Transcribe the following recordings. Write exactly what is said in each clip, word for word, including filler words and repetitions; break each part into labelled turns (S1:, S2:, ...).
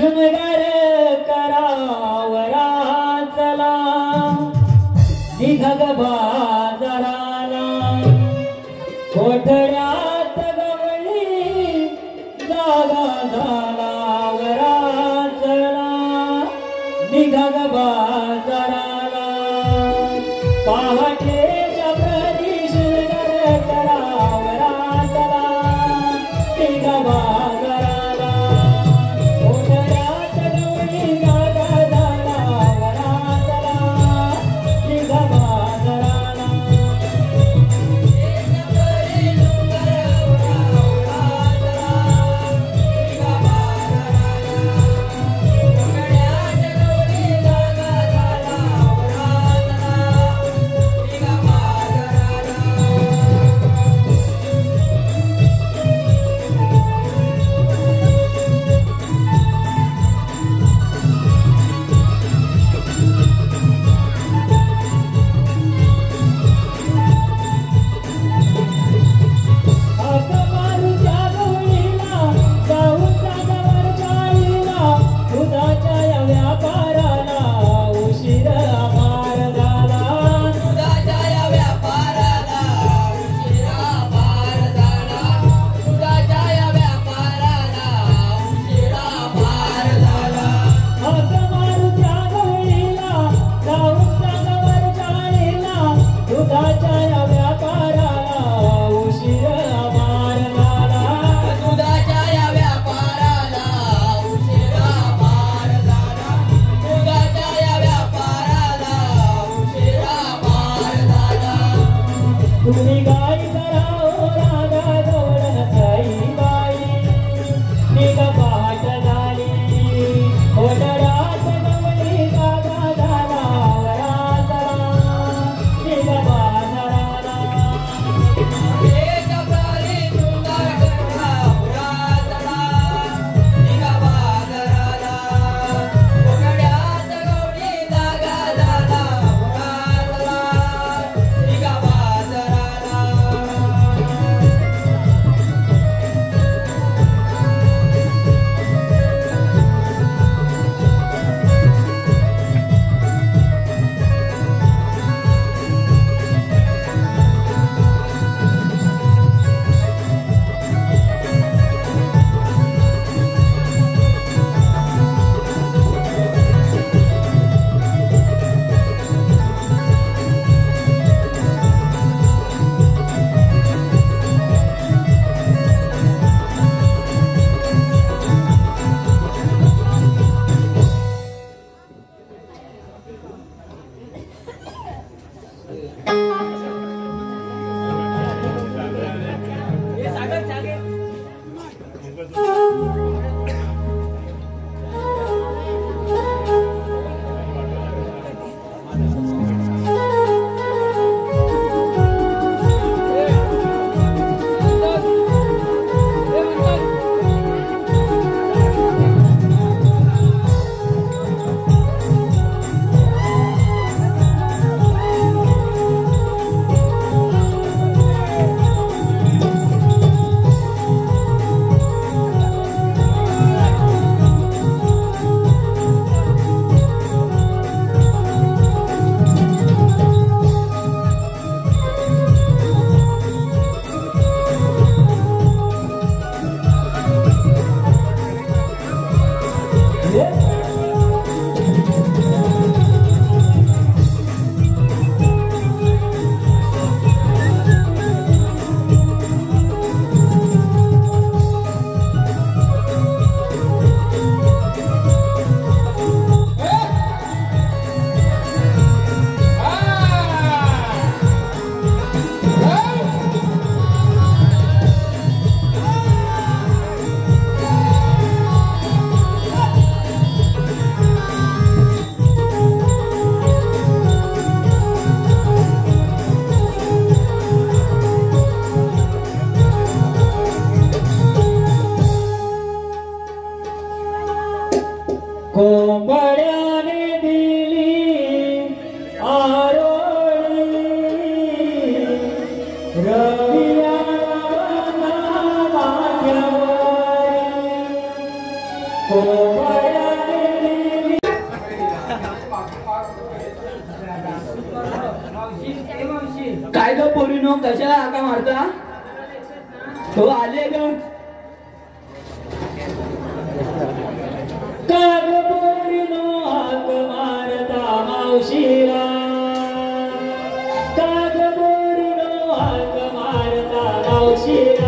S1: शृंगार करावरा चला निघग बाजाराला कोठड्यात गवळी जागा झाला वरा चला निघग बाजाराला पहाटेच्या प्रदी शृंगार करावरा चला निघ बाजाराला तुम्ही गाई कराओ राधा गवळण साई बाई निघ पहाट झाली कोठड्यात गवळी जागा झाला वरा चला निघ बाजाराला कोंबड्याने दिली आरोळी रविया माझ्यावर कोंबड्या
S2: काय ग पोरीनो कशाला हाका मारता? हो आले ग.
S1: काय ग पोरीनो हाक मारता मावशीला? काय ग पोरीनो हाक मारता मावशीला?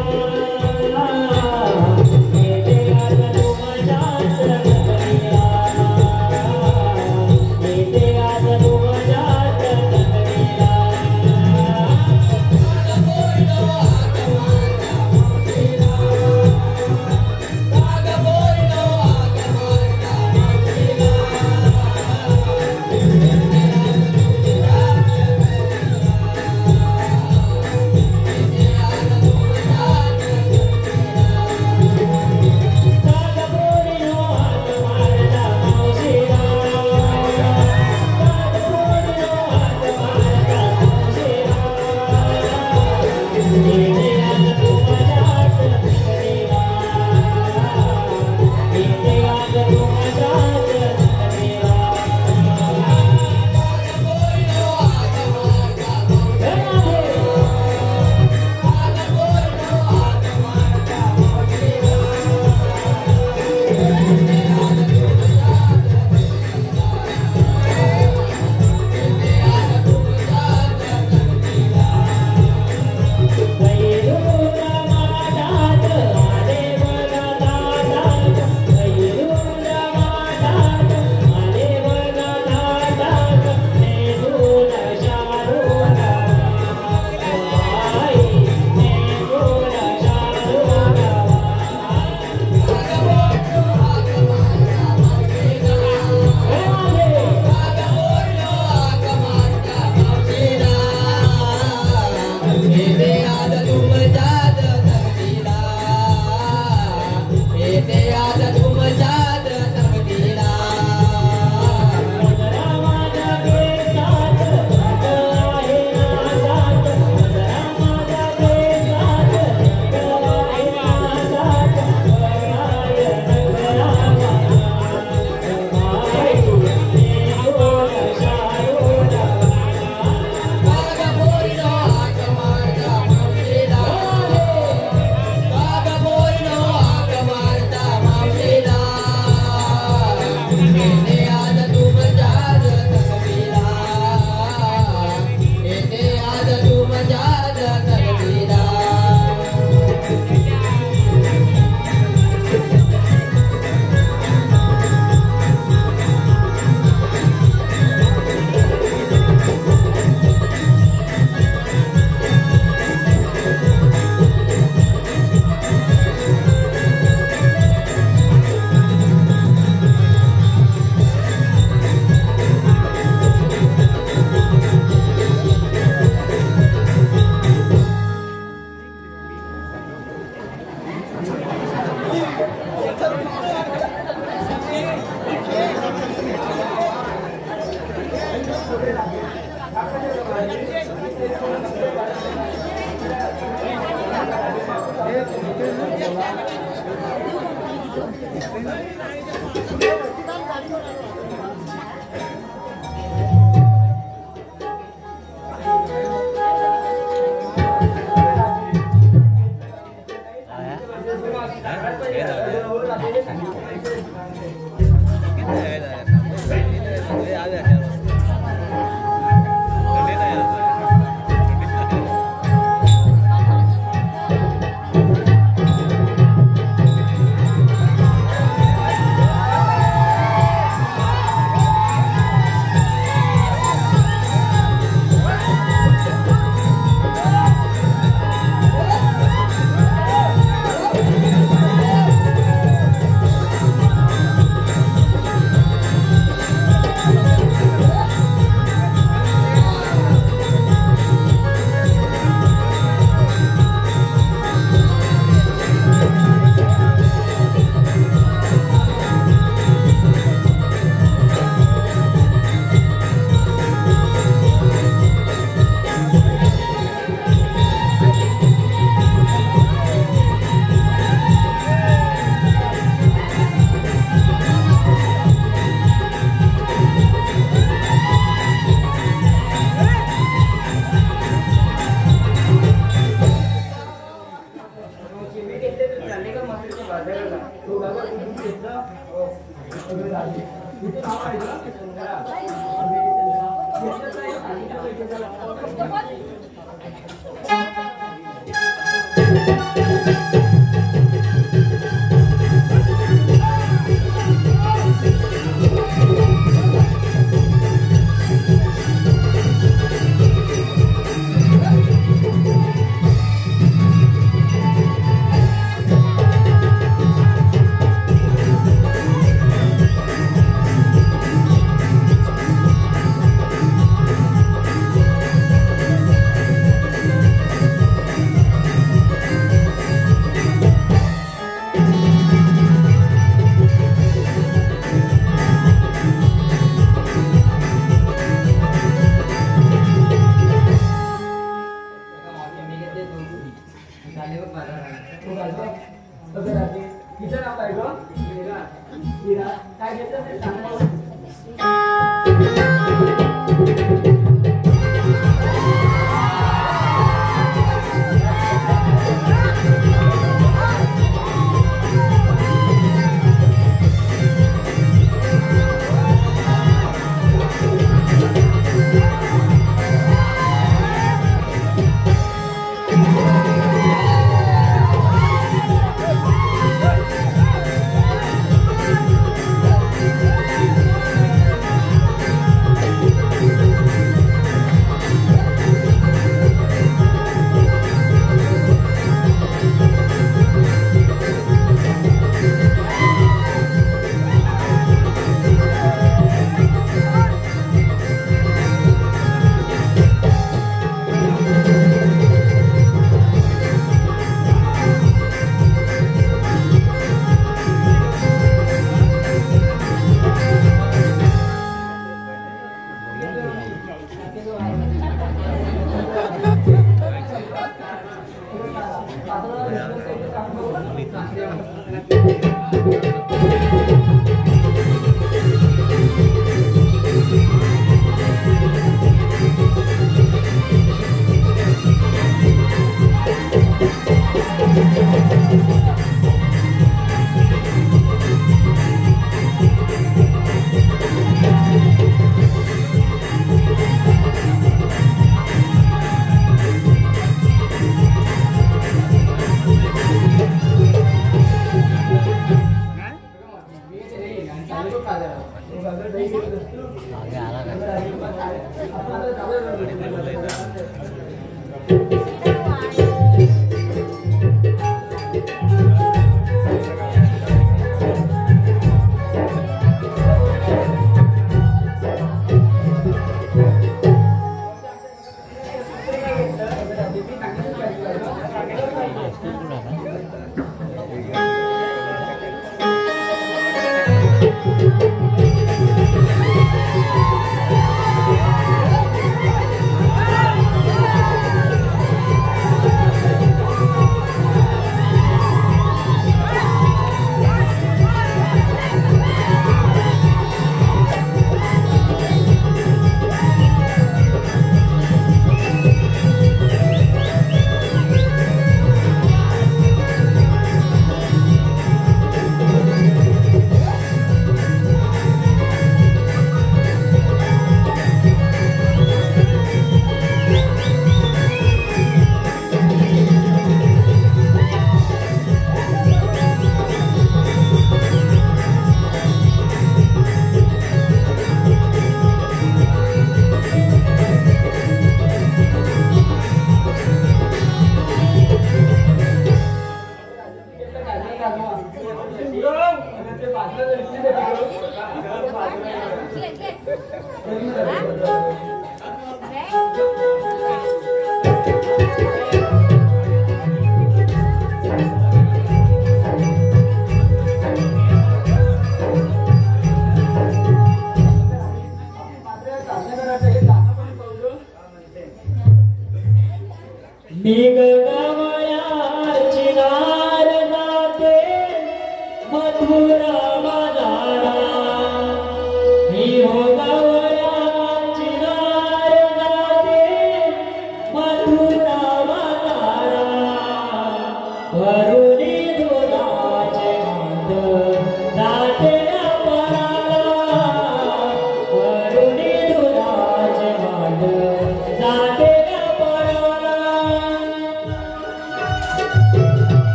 S1: वरुणी दुधाचे अंध दाटे अपरा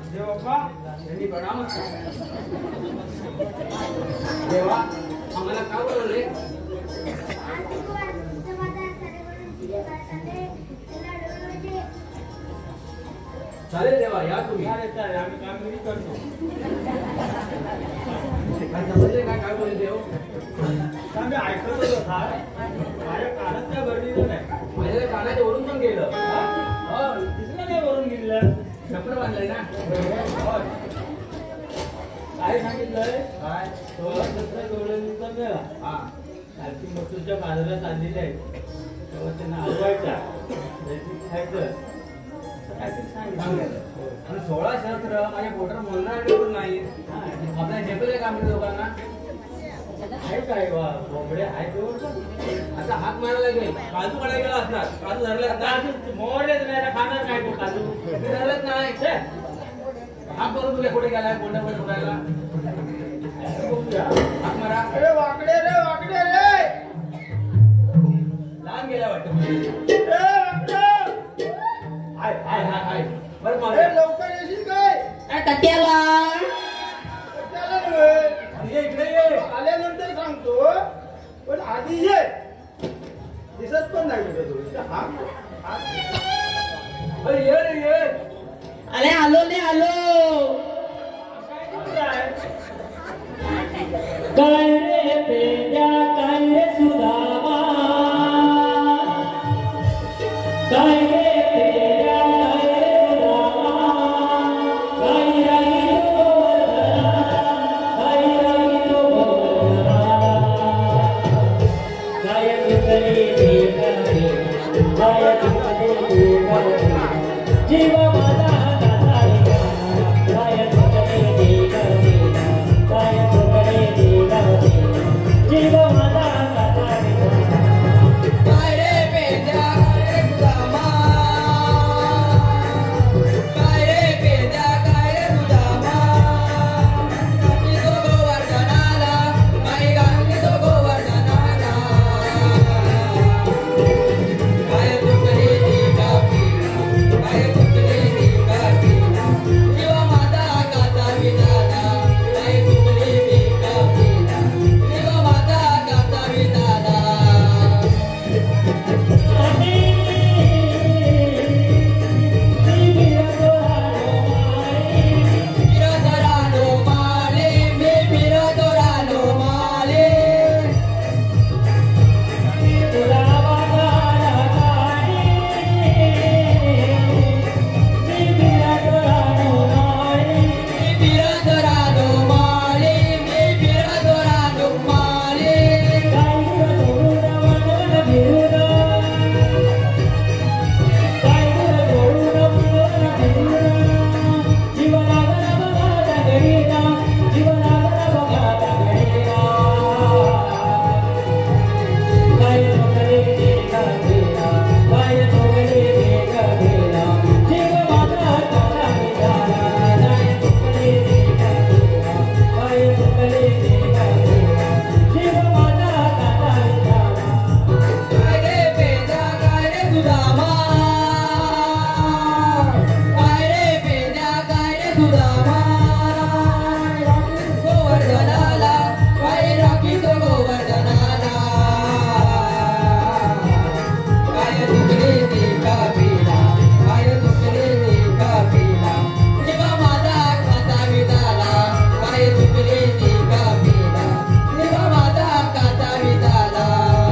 S3: देवा यांनी प्रणाम देवा आम्हाला का बोलवले चालेल देवा या तुम्ही
S1: चालेल आम्ही कामगिरी करतो
S3: काय समजले काय काय बोलले देव
S1: आम्ही ऐकत होतो काय माझ्या कानात काय भरलेलं नाही
S3: माझ्या कानाच्या वरून पण गेलं
S1: हो दिसलं नाही वरून गेलं
S3: छपड बांधलंय ना
S1: काय सांगितलंय
S3: काय
S1: सोळा सतरा जोडणीचा मेळा
S3: हा
S1: कालची मसूरच्या बाजारात आणलेली आहे तेव्हा त्यांना हलवायचा खायचं काहीतरी सांगितलं
S3: आणि सोळा सहस्त्र माझ्या पोटावर बोलणार पण नाही आपल्या झेपले का आम्ही लोकांना
S1: आहे काय वा बोंबडे आहे तेवढं
S3: आता हात मारायला लागेल काजू काढायला गेला असणार काजू धरले असणार
S1: काजू मोडलेच नाही ना, खाणार काय तो काजू
S3: धरलेच नाही
S1: छे,
S3: हात करून तुला कुठे गेलाय कोणत्या पण उडायला
S1: बघूया.
S3: हात मारा
S1: अरे वाकडे रे वाकडे रे
S3: लहान गेला वाटतं
S1: ए, वाकडे. हाय हाय हाय हाय
S3: बरं
S1: अरे
S3: मारा
S1: लवकर येशील काय
S2: कट्याला
S1: त्याला नव्हे.
S3: ये इकडे ये
S1: आल्यानंतर सांगतो पण आधी ये दिसत पण नाही कुठे तू हा हा-
S3: अरे ये रे ये
S2: अरे आलो ले आलो
S1: काय रे पेंड्या काय रे सुदामा काय रे पेंड्या काय रे सुदामा काय राही तो गोवर्धना काय राही तो गोवर्धना काय चुकले देखणे काय चुकले देखणे जीव माझा काय चुकले देखणे काय चुकले देखणे जीव माझा
S2: काय रे पेंड्या काय रे सुदामा काय रे पेंड्या काय रे सुदामा गाठी तो गोवर्धनाला काय गाठी तो गोवर्धनाला काय चुकले देखा काय चुकले देखा जीव माझा गाता विधाना काय चुकले देखा जीव माझा गाता विधाना Miradorano male, me miradorano male. Me miradorano male, me miradorano male. Kai re peda, kai re sudama. Kai re peda, kai re sudama. Govardhanala, kai rakhi to govardhanala. Kai tukle dekha pila, kai tukle dekha pila. Jiva mata kata vidala, kai tukle dekha pila. Jiva mata kata vidala.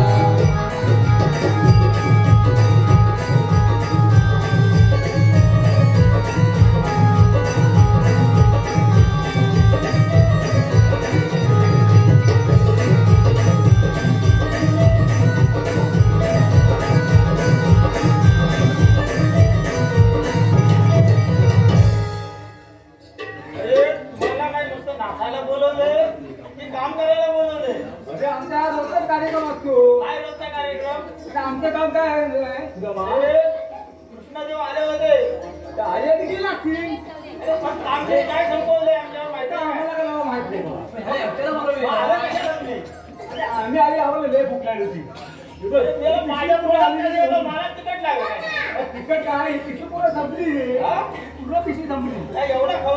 S1: अरे तुम्हाला काय नुसतं नाचायला बोलवले की काम करायला बोलवले
S3: अरे आमचा हा रोजचाच कार्यक्रम असतो
S1: काय रोजचा कार्यक्रम
S3: आता आमचं काम काय आहे?
S1: अरे, कृष्णदेव आले होते
S3: आले तर गेला असतील
S1: अरे पण आमचे काय संपवले आमच्यावर माहिती
S3: आता
S1: आहे
S3: आम्हाला काय नाव माहित नाही बाबा.
S1: अरे, एकट्याला बोलवले. मग आलं कशाला तुम्ही?
S3: अरे आम्ही आली आम्हाला लय भूक लागली होती
S1: अरे, ते माझ्या मुलाकडे गेलो, मला तिकट लागलं
S3: तिकट काय पिशवी पुढे संपली
S1: हा?
S3: पूर्ण पिशवी संपली
S1: काय एवढा खाऊ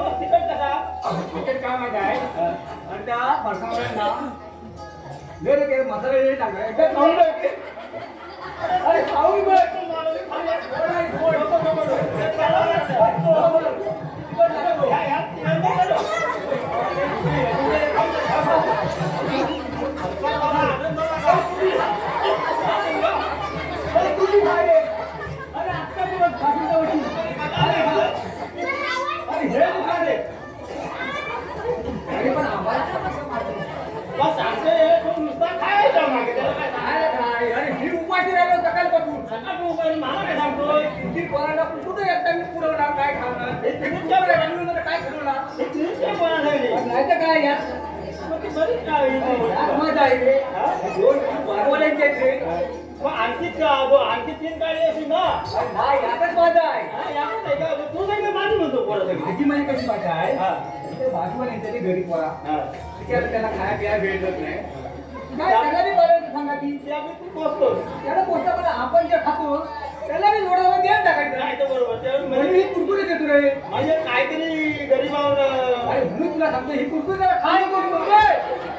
S3: काय माहिती आहे आणि त्या फरसावळ्यांना लय रे मसाला लय टाकला एकदा खाऊन बघ अरे खाऊन बघ
S1: आणखी आणखी तीन गाडी असेल ना
S3: यातच माझा आहे
S1: तू सगळं माझी म्हणतो पोरा सगळी
S3: माझी माझी कशी भाषा आहे भाजूवाल्यांच्या ते घरी पोरा त्याला खाया पिया भेटत नाही काय त्याला बी बरं सांगा की
S1: तू पोचतो
S3: त्याला पोचता पण आपण जे खातो त्याला बी थोडं द्यायला टाकायचं
S1: नाही तर बरोबर त्यावेळी
S3: म्हणजे ही कुरकुरे देतो रे
S1: म्हणजे काहीतरी गरीबावर
S3: अरे म्हणून तुला सांगतो ही कुरकुरे जरा खाय कुरकुरे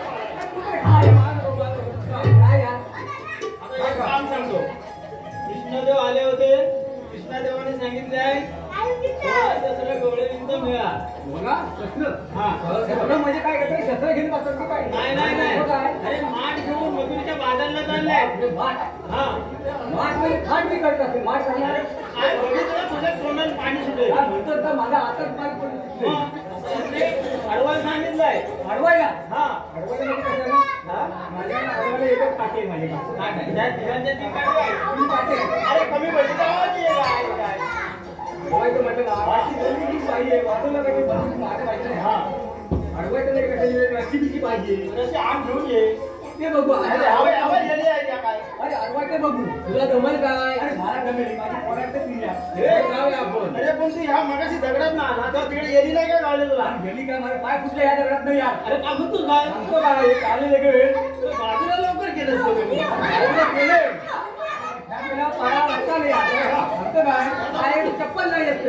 S3: खाय काय यार
S1: एक काम सांगतो कृष्णदेव आले होते कृष्णदेवाने सांगितले आहे सगळं गवळ्यांचा मिळा
S3: बोला शस्त्र
S1: हा
S3: शस्त्र म्हणजे काय करते शस्त्र घेऊन बसतात की काय
S1: नाही नाही नाही अरे माठ घेऊन मजुरीच्या बाजारला चाललाय
S3: माठ
S1: हा
S3: माठ म्हणजे खाट बी करत असेल माठ करणार
S1: काय बघितलं तुझ्या तोंडात पाणी सुटेल
S3: म्हणतो तर माझ्या हातात पाणी पडलं
S1: अडवायला सांगितलंय
S3: अडवायला
S1: हा
S3: अडवायला म्हणजे कसं
S1: हा
S3: माझ्या अडवायला एकच काटे माझे
S1: काय त्या तिघांच्या तीन काटे आहे.
S3: तीन काटे
S1: अरे कमी पैसे जावाची आहे काय काय
S3: अडवायचं म्हटलं ना अशी दोन्ही हीच पाहिजे वाटवलं कधी बसून माझ्या पाहिजे
S1: हा
S3: अडवायचं नाही कसं रेसिपीची पाहिजे
S1: जशी आम घेऊन ये
S3: ते बघू
S1: अरे हवे हवे येणे आहे त्या काय
S3: अरे अडवायचं बघू तुला जमेल काय अरे मला जमेल माझी पोरात पिल्या
S1: हे
S3: जाऊया आपण
S1: अरे पण तू ह्या मगाशी दगडात ना आला तर तिकडे गेली नाही काय गावले तुला
S3: गेली काय माझे पाय कुठले या दगडात नाही यार
S1: अरे का म्हणतो काय
S3: सांगतो काय हे आले लगेच
S1: बाजूला लवकर गेलं असतं तुम्ही
S3: गेले त्याला पाया लागता नाही यार सांगतो काय पायाची चप्पल नाही येत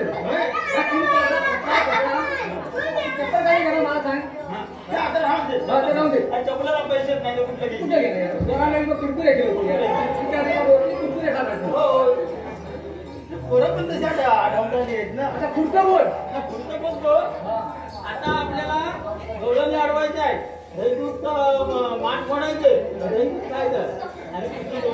S3: चप्पल काय करा मला सांग
S1: हे आता राहून दे
S3: हा, ते राहून दे.
S1: आणि चपलाला पैसे नाही तर कुठलं
S3: कुठे
S1: गेली
S3: गेले यार दोघांना एकदा कुरकुरे केले होते यार कुरकुरे कुरकुरे खातात
S1: हो पोरं पण तशा ढवळाली आहेत ना
S3: आता पुढचं बोल
S1: पुढचं बसतो आता आपल्याला गवळणी अडवायचे आहे दहीदूध मान फोडायचे दहीदूध खायचं आणि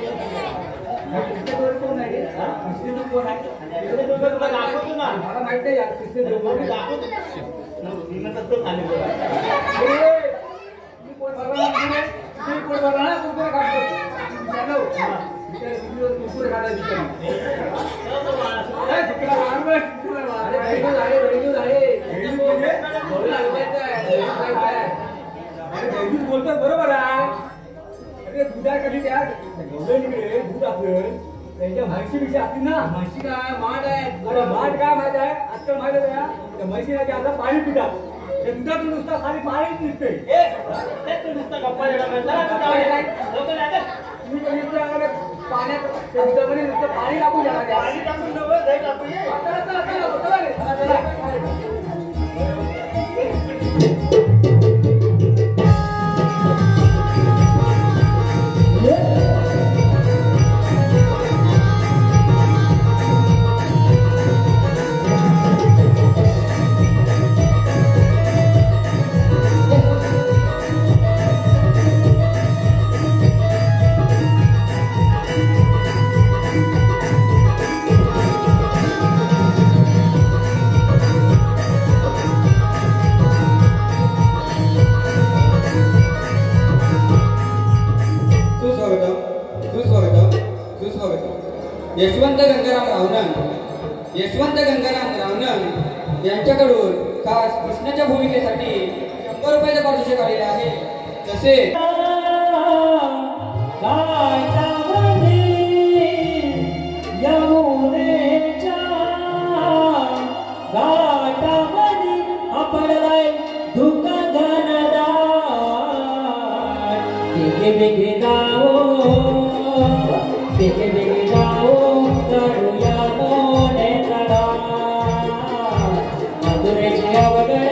S3: कोण आहे कोण आहे
S1: तुला दाखवतो ना
S3: मला माहित आहे यार किस्से देऊ कोण आहे.
S1: दाखवतो तिनं तसं झाले
S3: ए, तू कोण भरला ना तुझे? तू कोण भरला ना कुरकुरे खातो चालव बिचारे कुरकुरे कुरकुरे खायला बिचारे ए, तिकडे मार बघ, तिकडे मार. अरे भेटू झाले भेटू झाले भेटू म्हणजे बोलू लागलायचं आहे, भेटू काय आहे? अरे भेटूच बोलतो बरोबर आहे अरे दुधा कधी त्या गवळणीकडे दूध आपलं त्यांच्या म्हशी बिशी असतील ना म्हशी काय माठ आहे अरे माठ काय माहित आहे आजकाल माहित आहे का त्या म्हशीला जे आता पाणी पितात ते दुधातून नुसतं खाली पाणीच निघते
S1: तू नुसतं गप्पा देणार
S3: तुम्ही कधी पाण्यात त्या दुधामध्ये नुसतं पाणी टाकून द्या
S1: पाणी टाकून नव्हे दही टाकू ये
S3: चला, चला, चला, चला रे. चला, चला.
S2: यशवंत गंगाराम रावणन यशवंत गंगाराम रावणन यांच्याकडून खास कृष्णाच्या भूमिकेसाठी शंभर रुपयाचे पारितोषिक आलेले आहे. तसे
S4: बेगे बेगे जाओ करूया मोने चढा मधुरेची आवड